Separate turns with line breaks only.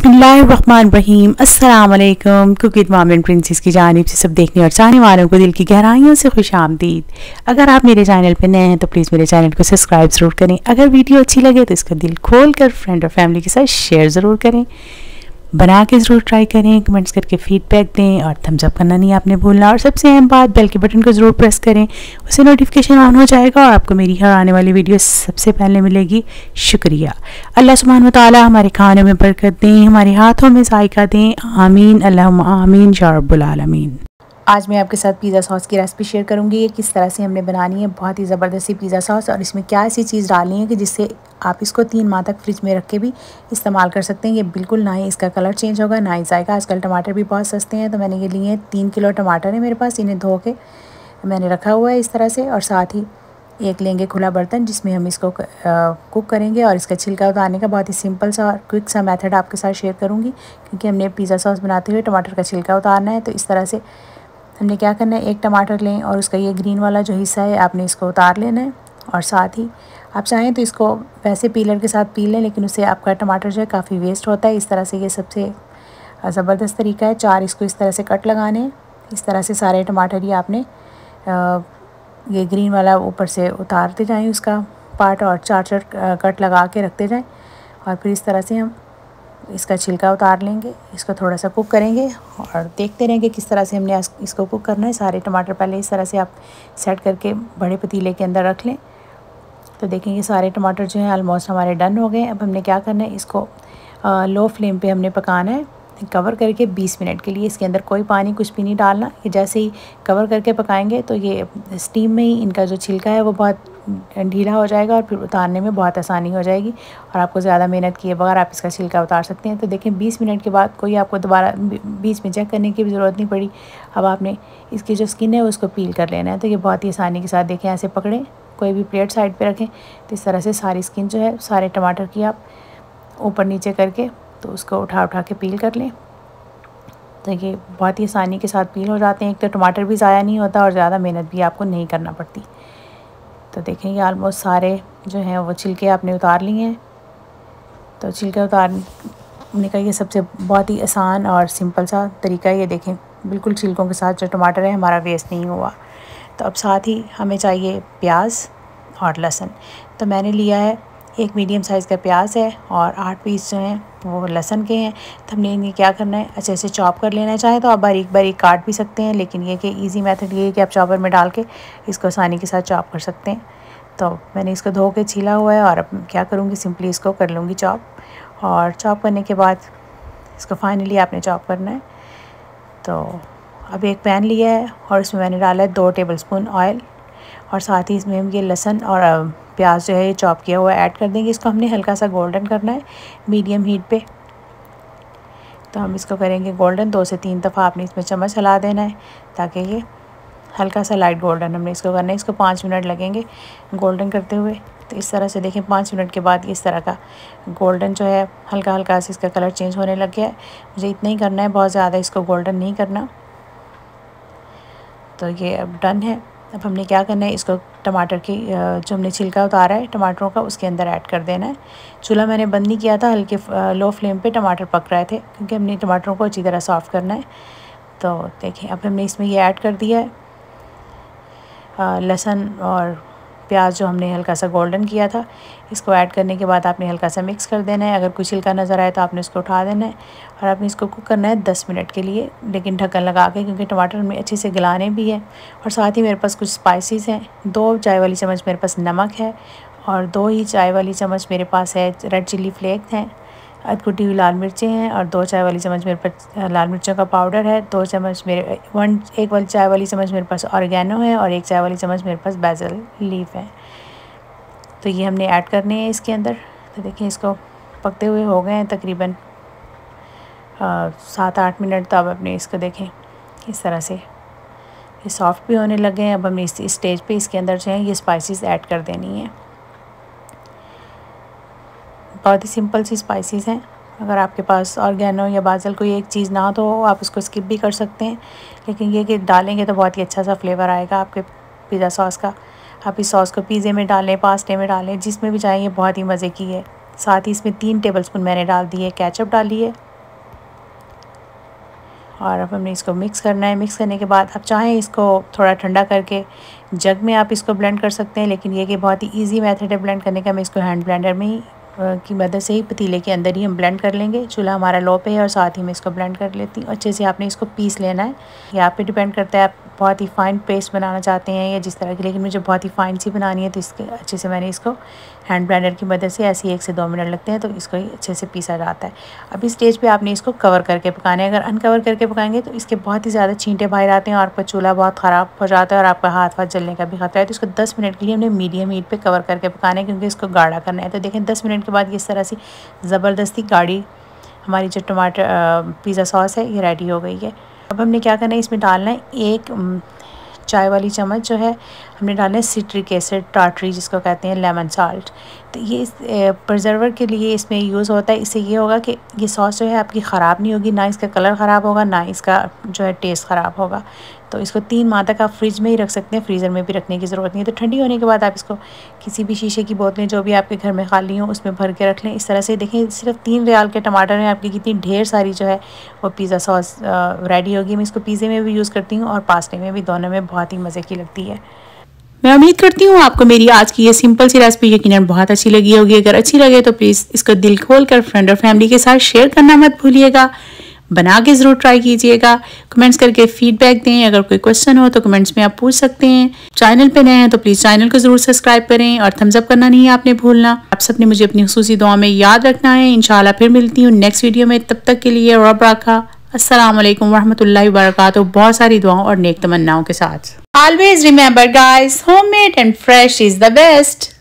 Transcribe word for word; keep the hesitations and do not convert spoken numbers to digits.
बिस्मिल्लाहिर्रहमानिर्रहीम अस्सलाम वालेकुम। Cook with mom and princess की जानिब से सब देखने और चाहने वालों को दिल की गहराइयों से खुश आमदीद। अगर आप मेरे चैनल पर नए हैं तो प्लीज़ मेरे चैनल को सब्सक्राइब ज़रूर करें। अगर वीडियो अच्छी लगे तो इसका दिल खोल कर फ्रेंड और फैमिली के साथ शेयर ज़रूर करें, बना के ज़रूर ट्राई करें, कमेंट्स करके फीडबैक दें और थम्स अप करना नहीं आपने भूलना। और सबसे अहम बात, बेल के बटन को ज़रूर प्रेस करें, उससे नोटिफिकेशन ऑन हो जाएगा और आपको मेरी हर आने वाली वीडियो सबसे पहले मिलेगी। शुक्रिया। अल्लाह सुब्हान व तआला हमारे खानों में बरकत दें, हमारे हाथों में जायका दें। आमीन अल्लाहुम्मा आमीन या रब्बुल आलमीन। आज मैं आपके साथ पिज़्ज़ा सॉस की रेसिपी शेयर करूंगी। ये किस तरह से हमने बनानी है, बहुत ही ज़बरदस्ती पिज़्ज़ा सॉस, और इसमें क्या ऐसी चीज़ डालनी है कि जिससे आप इसको तीन माह तक फ्रिज में रख के भी इस्तेमाल कर सकते हैं। ये बिल्कुल ना ही इसका कलर चेंज होगा ना ही जाएगा। आजकल टमाटर भी बहुत सस्ते हैं, तो मैंने ये लिए हैं तीन किलो टमाटर है मेरे पास। इन्हें धो के मैंने रखा हुआ है इस तरह से, और साथ ही एक लेंगे खुला बर्तन जिसमें हम इसको कुक करेंगे। और इसका छिलका उतारने का बहुत ही सिंपल सा और क्विक सा मेथड आपके साथ शेयर करूँगी, क्योंकि हमने पिज़्ज़ा सॉस बनाते हुए टमाटर का छिलका उतारना है। तो इस तरह से हमने क्या करना है, एक टमाटर लें और उसका ये ग्रीन वाला जो हिस्सा है आपने इसको उतार लेना है। और साथ ही आप चाहें तो इसको वैसे पीलर के साथ पील लें, लेकिन उससे आपका टमाटर जो है काफ़ी वेस्ट होता है। इस तरह से ये सबसे ज़बरदस्त तरीका है। चार इसको इस तरह से कट लगाने हैं। इस तरह से सारे टमाटर ही आपने आ, ये ग्रीन वाला ऊपर से उतारते जाएँ उसका पार्ट, और चार चार कट लगा के रखते जाएँ। और फिर इस तरह से हम इसका छिलका उतार लेंगे, इसको थोड़ा सा कुक करेंगे और देखते रहेंगे किस तरह से हमने इसको कुक करना है। सारे टमाटर पहले इस तरह से आप सेट करके बड़े पतीले के अंदर रख लें। तो देखेंगे सारे टमाटर जो हैं ऑलमोस्ट हमारे डन हो गए। अब हमने क्या करना है, इसको आ, लो फ्लेम पे हमने पकाना है कवर करके बीस मिनट के लिए। इसके अंदर कोई पानी कुछ भी नहीं डालना। ये जैसे ही कवर करके पकाएंगे तो ये स्टीम में ही इनका जो छिलका है वो बहुत ढीला हो जाएगा और फिर उतारने में बहुत आसानी हो जाएगी, और आपको ज़्यादा मेहनत किए बगैर आप इसका छिलका उतार सकते हैं। तो देखें बीस मिनट के बाद कोई आपको दोबारा बीच में चेक करने की भी ज़रूरत नहीं पड़ी। अब आपने इसकी जो स्किन है उसको पील कर लेना है। तो ये बहुत ही आसानी के साथ देखें, ऐसे पकड़ें, कोई भी प्लेट साइड पर रखें, तो इस तरह से सारी स्किन जो है सारे टमाटर की आप ऊपर नीचे करके तो उसको उठा उठा के पील कर लें। तो ये बहुत ही आसानी के साथ पील हो जाते हैं। एक तो टमाटर भी ज़ाया नहीं होता और ज़्यादा मेहनत भी आपको नहीं करना पड़ती। तो देखें ये ऑलमोस्ट सारे जो हैं वो छिलके आपने उतार लिए हैं। तो छिलके उतारने का ये सबसे बहुत ही आसान और सिंपल सा तरीका है। ये देखें बिल्कुल छिलकों के साथ जो टमाटर है हमारा वेस्ट नहीं हुआ। तो अब साथ ही हमें चाहिए प्याज और लहसुन। तो मैंने लिया है एक मीडियम साइज़ का प्याज है और आठ पीस जो हैं वो लहसुन के हैं। तो हमने इन्हें क्या करना है, अच्छे से चॉप कर लेना है। चाहे तो आप बारीक बारीक काट भी सकते हैं, लेकिन ये कि इजी मेथड ये है कि आप चॉपर में डाल के इसको आसानी के साथ चॉप कर सकते हैं। तो मैंने इसको धो के छीला हुआ है और अब क्या करूँगी, सिंपली इसको कर लूँगी चॉप। और चॉप करने के बाद इसको फाइनली आपने चॉप करना है। तो अब एक पैन लिया है और इसमें मैंने डाला है दो टेबल स्पून ऑयल, और साथ ही इसमें हम ये लहसुन और प्याज जो है ये चॉप किया हुआ ऐड कर देंगे। इसको हमने हल्का सा गोल्डन करना है मीडियम हीट पे। तो हम इसको करेंगे गोल्डन। दो से तीन दफ़ा आपने इसमें चम्मच हिला देना है ताकि ये हल्का सा लाइट गोल्डन हमने इसको करना है। इसको पाँच मिनट लगेंगे गोल्डन करते हुए। तो इस तरह से देखें पाँच मिनट के बाद इस तरह का गोल्डन जो है हल्का हल्का से इसका कलर चेंज होने लग गया है। मुझे इतना ही करना है, बहुत ज़्यादा इसको गोल्डन नहीं करना। तो ये अब डन है। अब हमने क्या करना है, इसको टमाटर की जो हमने छिलका उतारा है टमाटरों का उसके अंदर ऐड कर देना है। चूल्हा मैंने बंद नहीं किया था, हल्के लो फ्लेम पे टमाटर पक रहे थे क्योंकि हमने टमाटरों को अच्छी तरह सॉफ्ट करना है। तो देखें अब हमने इसमें ये ऐड कर दिया है लहसुन और प्याज जो हमने हल्का सा गोल्डन किया था। इसको ऐड करने के बाद आपने हल्का सा मिक्स कर देना है। अगर कुछ छिलका नज़र आए तो आपने इसको उठा देना है और आपने इसको कुक करना है दस मिनट के लिए, लेकिन ढक्कन लगा के, क्योंकि टमाटर में अच्छे से गलाने भी है। और साथ ही मेरे पास कुछ स्पाइसेस हैं। दो चाय वाली चम्मच मेरे पास नमक है और दो ही चाय वाली चम्मच मेरे पास है रेड चिली फ्लेक्स हैं, अध कुटी हुई लाल मिर्चें हैं, और दो चाय वाली चम्मच मेरे पास लाल मिर्चों का पाउडर है। दो चम्मच मेरे वन एक वाली चाय वाली चम्मच मेरे पास ऑरिगेनो है, और एक चाय वाली चम्मच मेरे पास बेसिल लीफ है। तो ये हमने ऐड करने हैं इसके अंदर। तो देखिए इसको पकते हुए हो गए हैं तकरीबन सात आठ मिनट। तो अब अपने इसको देखें इस तरह से ये सॉफ्ट भी होने लगे हैं। अब हमने इस स्टेज पे इसके अंदर जो है ये स्पाइसेस ऐड कर देनी है। बहुत ही सिंपल सी स्पाइसेस हैं। अगर आपके पास ऑर्गेनो या बाजल कोई एक चीज़ ना हो तो आप उसको स्किप भी कर सकते हैं, लेकिन ये कि डालेंगे तो बहुत ही अच्छा सा फ्लेवर आएगा आपके पिज़्ज़ा सॉस का। आप इस सॉस को पिज़्ज़े में डालें, पास्ते में डालें, जिसमें भी चाहें, बहुत ही मज़े की है। साथ ही इसमें तीन टेबलस्पून मैंने डाल दी है केचप डाली है, और अब हमने इसको मिक्स करना है। मिक्स करने के बाद आप चाहें इसको थोड़ा ठंडा करके जग में आप इसको ब्लेंड कर सकते हैं, लेकिन ये कि बहुत ही इजी मेथड है ब्लेंड करने का। मैं इसको हैंड ब्लेंडर में ही की मदद से ही पतीले के अंदर ही हम ब्लेंड कर लेंगे। चूल्हा हमारा लो पे है और साथ ही मैं इसको ब्लेंड कर लेती हूँ। अच्छे से आपने इसको पीस लेना है। ये आप पे डिपेंड करता है आप बहुत ही फ़ाइन पेस्ट बनाना चाहते हैं या जिस तरह की, लेकिन मुझे बहुत ही फ़ाइन सी बनानी है तो इसके अच्छे से मैंने इसको हैंड ब्लेंडर की मदद से ऐसे ही एक से दो मिनट लगते हैं तो इसको ही अच्छे से पीसा जाता है। अब इस स्टेज पे आपने इसको कवर करके पकाना है। अगर अनकवर करके पकाएंगे तो इसके बहुत ही ज़्यादा छींटे बाहर आते हैं और आपका चूल्हा बहुत ख़राब हो जाता है और आपका हाथ वाथ जलने का भी खतरा है। तो इसको दस मिनट के लिए हमने मीडियम हीट पे कवर करके पकाना है क्योंकि इसको गाढ़ा करना है। तो देखें दस मिनट के बाद इस तरह से ज़बरदस्ती गाढ़ी हमारी जो टमाटर पिज़्ज़ा सॉस है ये रेडी हो गई है। अब हमने क्या करना है, इसमें डालना है एक चाय वाली चम्मच जो है हमने डालना है सिट्रिक एसिड टार्टरी जिसको कहते हैं लेमन साल्ट। तो ये इस प्रिजर्वर के लिए इसमें यूज़ होता है। इससे ये होगा कि ये सॉस जो है आपकी ख़राब नहीं होगी, ना इसका कलर ख़राब होगा ना इसका जो है टेस्ट ख़राब होगा। तो इसको तीन माह तक आप फ्रिज में ही रख सकते हैं, फ्रीज़र में भी रखने की ज़रूरत नहीं है। तो ठंडी होने के बाद आप इसको किसी भी शीशे की बोतलें जो भी आपके घर में खाली हों उसमें भर के रख लें। इस तरह से देखें सिर्फ तीन रियाल के टमाटर हैं, आपकी कितनी ढेर सारी जो है वो पिज़्ज़ा सॉस रेडी होगी। मैं इसको पिज़्ज़े में भी यूज़ करती हूँ और पास्ते में भी, दोनों में बहुत ही मज़े की लगती है। मैं उम्मीद करती हूँ आपको मेरी आज की ये सिंपल सी रेसिपी यकीनन बहुत अच्छी लगी होगी। अगर अच्छी लगे तो प्लीज़ इसको दिल खोल कर फ्रेंड और फैमिली के साथ शेयर करना मत भूलिएगा। बना के ज़रूर ट्राई कीजिएगा, कमेंट्स करके फीडबैक दें। अगर कोई क्वेश्चन हो तो कमेंट्स में आप पूछ सकते हैं। चैनल पे नए हैं तो प्लीज़ चैनल को ज़रूर सब्सक्राइब करें और थम्स अप करना नहीं आपने भूलना। आप सबने मुझे अपनी खुसूसी दुआ में याद रखना है। इंशाल्लाह फिर मिलती हूँ नेक्स्ट वीडियो में, तब तक के लिए रब रखा। अस्सलाम वालेकुम रहमतुल्लाहि व बरकातुहू। बहुत सारी दुआओं और नेक तमन्नाओं के साथ। Always remember guys, homemade and fresh is the best.